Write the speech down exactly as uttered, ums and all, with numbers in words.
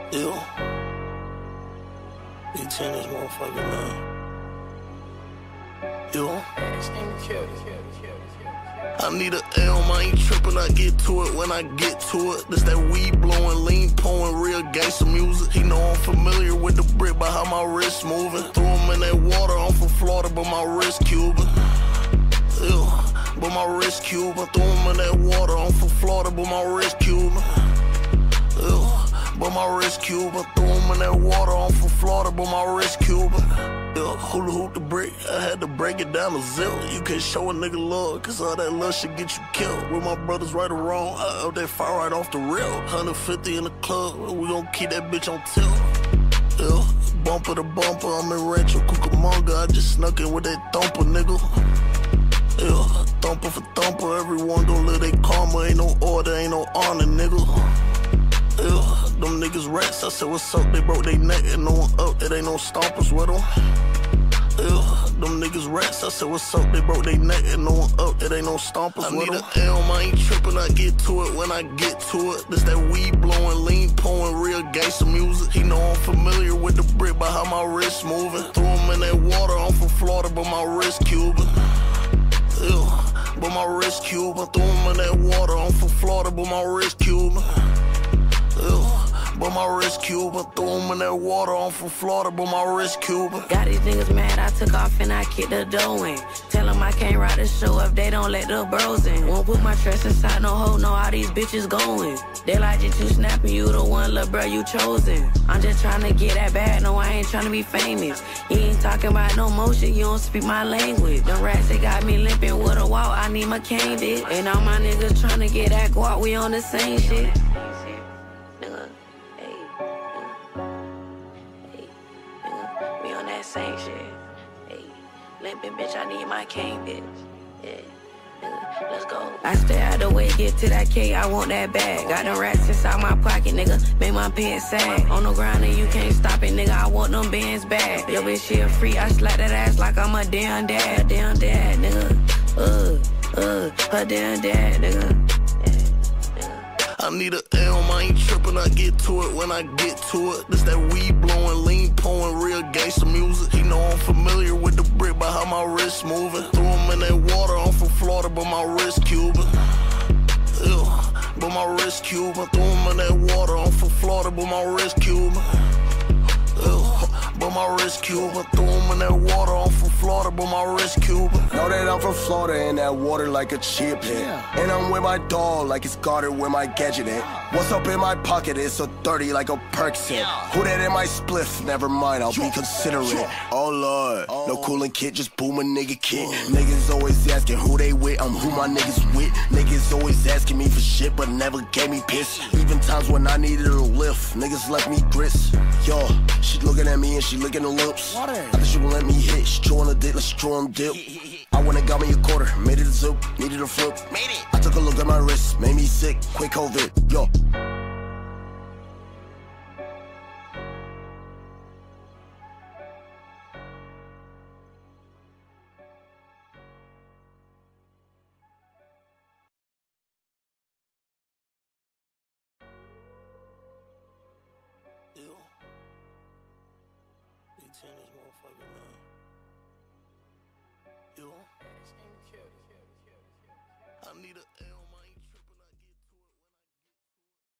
Ew. E ten this motherfucker, man. Ew. I need a L, I ain't trippin', I get to it when I get to it. This that weed-blowin, lean-pourin, real gangsta music. He know I'm familiar with the brick by how my wrist moving. Threw him in that water, I'm from Florida, but my wrist Cuban. Ew, but my wrist Cuban. Threw him in that water, I'm from Florida, but my wrist Cuban. Ew, but my wrist Cuban. Threw him in that water, I'm from Florida, but my wrist Cuban. Yeah, hula hoop the brick, I had to break it down to zero. You can't show a nigga love, cause all that love shit get you killed. With my brothers right or wrong, I out that fire right off the rail. one hundred fifty in the club, we gon' keep that bitch on tilt. Yeah, bumper to bumper, I'm in Rancho Cucamonga, I just snuck in with that thumper, nigga. Yeah, thumper for thumper, everyone gon' live they karma. Ain't no order, ain't no honor, nigga. Yeah, them niggas rats, I said what's up, they broke they neck and no one up, it ain't no stompers with them. Yeah, them niggas rats, I said what's up, they broke they neck and no one up, it ain't no stompers I with them. I need a L, I ain't trippin', I get to it when I get to it. This that weed-blowin, lean-pourin, real gangsta music. He know I'm familiar with the brick by how my wrist moving. Threw him in that water, I'm from Florida, but my wrist Cuban. Yeah, but my wrist Cuban. Threw him in that water, I'm from Florida, but my wrist Cuban. Ew, but my wrist Cuban. Threw him in that water, I'm from Florida, but my wrist Cuban. Got these niggas mad, I took off and I kicked the dough in. Tell them I can't ride the show if they don't let the bros in. Won't put my trust inside no hoe, know how these bitches going. They like you too snapping, you the one, lil' bro, you chosen. I'm just tryna get that bad, no, I ain't tryna be famous. You ain't talking about no motion, you don't speak my language. Them rats, they got me limping with a walk, I need my cane, bitch. And all my niggas tryna get that guap, we on the same shit. Same shit. Hey, limpin' bitch, I need my cane, bitch. Yeah, nigga, let's go. I stay out the way, get to that K, I want that bag. Got them rats inside my pocket, nigga, make my pants sag. On the ground and you can't stop it, nigga, I want them bands back. Yo, bitch, she a free, I slap that ass like I'm a damn dad. Damn dad, nigga. Uh, uh, her damn dad, nigga. I need a L, I ain't trippin', I get to it when I get to it. This that weed-blowin, lean-pourin, real gangsta music. He know I'm familiar with the brick by how my wrist moving. Threw him in that water, I'm from Florida, but my wrist Cuban. Yeah, but my wrist Cuban. Threw him in that water, I'm from Florida, but my wrist Cuban. Yeah, but my wrist Cuban. Threw him in that water, I'm from Florida, but my wrist Cuban. Know that I'm from Florida in that water like a chip hit. Yeah. And I'm with my dog like it's guarded where my gadget at. What's up in my pocket? It's a thirty like a Percocet. Yeah. Who that in my spliff? Never mind, I'll be considerate. Sure. Oh Lord, oh. No coolin' kid, just boom a nigga kid. Oh. Niggas always asking who they with, I'm who my niggas with. Niggas always asking me for shit, but never gave me piss. Even times when I needed a lift, niggas left me grits. Yo, she looking at me and she licking her lips. I thought she gon' let me hit, she chewing a dick, let's chew on dip. I went and got me a quarter, made it a zoop, needed a flip. Made it. I took a look at my wrist, made me sick, quick COVID, yo. Ew. E ten this motherfucker, man. Ew.